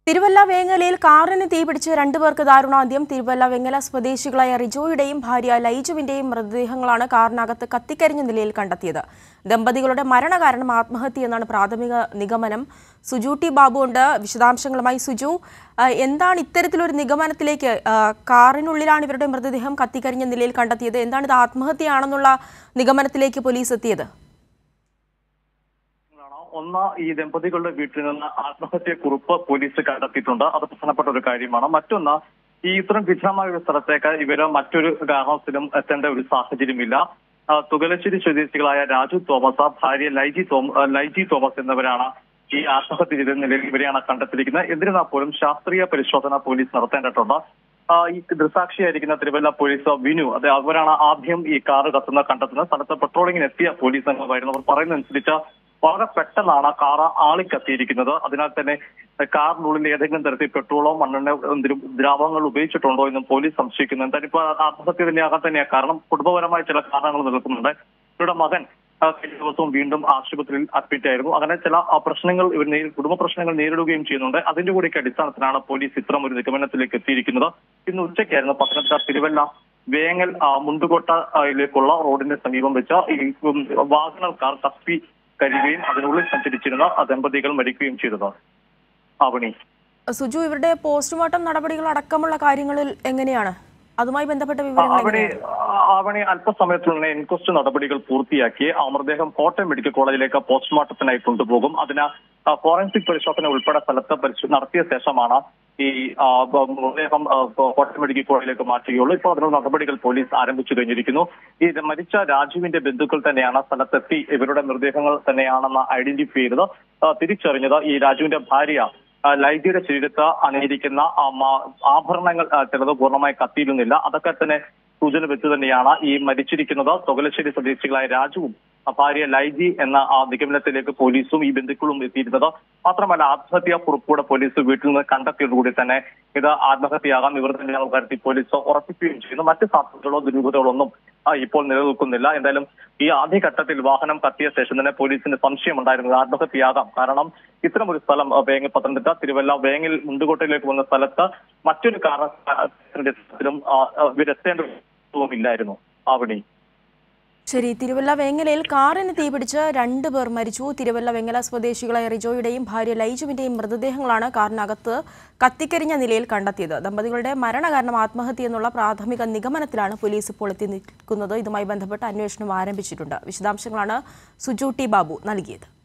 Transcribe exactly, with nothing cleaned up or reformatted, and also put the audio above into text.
തിരുവല്ല വേങ്ങലയിൽ കാറിന് തീപിടിച്ച് രണ്ടുപേർക്ക് ദാരുണാന്ത്യം. തിരുവല്ല വേങ്ങല സ്വദേശികളായ റിജോയുടെയും ഭാര്യ ലൈജുവിന്റെയും മൃതദേഹങ്ങളാണ് കാറിനകത്ത് കത്തിക്കരിഞ്ഞ നിലയിൽ കണ്ടെത്തിയത്. ദമ്പതികളുടെ മരണകാരണം ആത്മഹത്യയെന്നാണ് പ്രാഥമിക നിഗമനം. സുജു ടി ബാബു ഉണ്ട് വിശദാംശങ്ങളുമായി. സുജു, എന്താണ് ഇത്തരത്തിലൊരു നിഗമനത്തിലേക്ക്, കാറിനുള്ളിലാണ് ഇവരുടെ മൃതദേഹം കത്തിക്കരിഞ്ഞ നിലയിൽ കണ്ടെത്തിയത്, എന്താണ് ഇത് ആത്മഹത്യയാണെന്നുള്ള നിഗമനത്തിലേക്ക് പോലീസ് എത്തിയത്? ഒന്ന്, ഈ ദമ്പതികളുടെ വീട്ടിൽ നിന്ന് ആത്മഹത്യക്കുറിപ്പ് പോലീസ് കണ്ടെത്തിയിട്ടുണ്ട്. അത് പ്രധാനപ്പെട്ട ഒരു കാര്യമാണ്. മറ്റൊന്ന്, ഈ ഇത്രയും വിജനമായ ഒരു സ്ഥലത്തേക്ക് ഇവര് മറ്റൊരു കാരണത്തിലും എത്തേണ്ട ഒരു സാഹചര്യമില്ല. തുകലശ്ശേരി സ്വദേശികളായ രാജു തോമസ്, ഭാര്യ ലൈജി തോമസ് ലൈജി തോമസ് എന്നിവരാണ് ഈ ആത്മഹത്യ ചെയ്ത നിലയിൽ ഇവരെയാണ് കണ്ടെത്തിയിരിക്കുന്നത്. എന്നിരുന്നാൽ പോലും ശാസ്ത്രീയ പരിശോധന പോലീസ് നടത്തേണ്ടതുണ്ട്. ഈ ദൃസാക്ഷിയായിരിക്കുന്ന തിരുവല്ല പോലീസ് വിനു, അത് അവരാണ് ആദ്യം ഈ കാറ് കത്തുന്ന കണ്ടെത്തുന്നത്. സ്ഥലത്ത് പെട്രോളിങ്ങിന് എത്തിയ പോലീസ് അംഗമായിരുന്നു. അവർ പറയുന്നതനുസരിച്ച് വളരെ പെട്ടെന്നാണ് കാർ ആളിക്കത്തിയിരിക്കുന്നത്. അതിനാൽ തന്നെ കാറിനുള്ളിൽ ഏതെങ്കിലും തരത്തിൽ പെട്രോളോ മണ്ണെണ്ണ എന്തെങ്കിലും ദ്രാവകങ്ങൾ ഉപയോഗിച്ചിട്ടുണ്ടോ എന്നും പോലീസ് സംശയിക്കുന്നു. എന്തായാലും ഇപ്പോൾ ആത്മഹത്യ തന്നെയാകാൻ തന്നെയാണ് കാരണം. കുടുംബപരമായ ചില കാരണങ്ങൾ നിൽക്കുന്നുണ്ട്. ഇവരുടെ മകൻ കഴിഞ്ഞ ദിവസവും വീണ്ടും ആശുപത്രിയിൽ അഡ്മിറ്റ് ആയിരുന്നു. അങ്ങനെ ചില പ്രശ്നങ്ങൾ ഇവർ കുടുംബ പ്രശ്നങ്ങൾ നേരിടുകയും ചെയ്യുന്നുണ്ട്. അതിന്റെ കൂടിയൊക്കെ അടിസ്ഥാനത്തിലാണ് പോലീസ് ഇത്തരം ഒരു നിഗമനത്തിലേക്ക് എത്തിയിരിക്കുന്നത്. ഇന്ന് ഉച്ചയ്ക്കായിരുന്നു പത്തനംതിട്ട തിരുവല്ല വേങ്ങൽ മുണ്ടുകോട്ടയിലേക്കുള്ള റോഡിന്റെ സമീപം വെച്ച ഈ വാഗണർ കാർ തപ്പി കരിയുകയും അതിനുള്ളിൽ സഞ്ചരിച്ചിരുന്ന ദമ്പതികൾ മരിക്കുകയും ചെയ്തത്. ആവണി സുജു, ഇവരുടെ പോസ്റ്റ്മോർട്ടം നടപടികൾ അടക്കമുള്ള കാര്യങ്ങളിൽ എങ്ങനെയാണ്, അതുമായി ബന്ധപ്പെട്ട വിവരങ്ങൾ? ആവണി അല്പസമയത്തിനുള്ളിൽ എൻക്വസ്റ്റ് നടപടികൾ പൂർത്തിയാക്കി ആ മൃതദേഹം കോട്ടയം മെഡിക്കൽ കോളേജിലേക്ക് പോസ്റ്റ്മോർട്ടത്തിനായി കൊണ്ടുപോകും. അതിന് ഫോറൻസിക് പരിശോധന ഉൾപ്പെടെ സ്ഥലത്ത് നടത്തിയ ശേഷമാണ് ഈ മൃതദേഹം കോട്ടയം മെഡിക്കൽ കോളേജിലേക്ക് മാറ്റുകയുള്ളൂ. ഇപ്പോൾ അതിനുള്ള നടപടികൾ പോലീസ് ആരംഭിച്ചു കഴിഞ്ഞിരിക്കുന്നു. ഈ മരിച്ച രാജുവിന്റെ ബന്ധുക്കൾ തന്നെയാണ് സ്ഥലത്തെത്തി ഇവരുടെ മൃതദേഹങ്ങൾ തന്നെയാണെന്ന് ഐഡന്റിഫൈ ചെയ്തത്. തിരിച്ചറിഞ്ഞത് ഈ രാജുവിന്റെ ഭാര്യ ലൈജിയുടെ ശരീരത്ത് അണിയിരിക്കുന്ന ആഭരണങ്ങൾ ചിലത് പൂർണ്ണമായി കത്തിയിരുന്നില്ല. അതൊക്കെ തന്നെ സൂചന വെച്ച് തന്നെയാണ് ഈ മരിച്ചിരിക്കുന്നത് തുകലശ്ശേരി സ്വദേശികളായ രാജുവും ഭാര്യ ലൈജി എന്ന ആ നിഗമനത്തിലേക്ക് പോലീസും ഈ ബന്ധുക്കളും എത്തിയിരുന്നത്. മാത്രമല്ല ആത്മഹത്യാ കുറിപ്പോടെ പോലീസ് വീട്ടിൽ നിന്ന് കണ്ടെത്തിയതോടുകൂടി തന്നെ ഇത് ആത്മഹത്യയാകാം ഇവർ തന്നെയാണെന്ന് കരുതി പോലീസ് ഉറപ്പിക്കുകയും ചെയ്യുന്നു. മറ്റ് സാധ്യതകളോ ദുരൂഹതകളോ ഒന്നും ഇപ്പോൾ നിലനിൽക്കുന്നില്ല. എന്തായാലും ഈ ആദ്യഘട്ടത്തിൽ വാഹനം കത്തിയ ശേഷം തന്നെ പോലീസിന് സംശയമുണ്ടായിരുന്നത് ആത്മഹത്യയാകാം. കാരണം ഇത്തരം ഒരു സ്ഥലം വേങ്ങൽ പത്തനംതിട്ട തിരുവല്ല വേങ്ങൽ മുണ്ടുകോട്ടയിലേക്ക് വന്ന സ്ഥലത്ത് മറ്റൊരു കാരണത്തിലും ഇവരെത്തേണ്ടതുമില്ലായിരുന്നു. ആവണി ശരി, തിരുവല്ല വേങ്ങലയിൽ കാറിന് തീപിടിച്ച് രണ്ടുപേർ മരിച്ചു. തിരുവല്ല വേങ്ങല സ്വദേശികളായ റിജോയുടെയും ഭാര്യ ലൈജുവിന്റെയും മൃതദേഹങ്ങളാണ് കാറിനകത്ത് കത്തിക്കരിഞ്ഞ നിലയിൽ കണ്ടെത്തിയത്. ദമ്പതികളുടെ മരണകാരണം ആത്മഹത്യ എന്നുള്ള പ്രാഥമിക നിഗമനത്തിലാണ് പോലീസ് ഇപ്പോൾ എത്തി നിൽക്കുന്നത്. ഇതുമായി ബന്ധപ്പെട്ട് അന്വേഷണം ആരംഭിച്ചിട്ടുണ്ട്. വിശദാംശങ്ങളാണ് സുജു ടി ബാബു നൽകിയത്.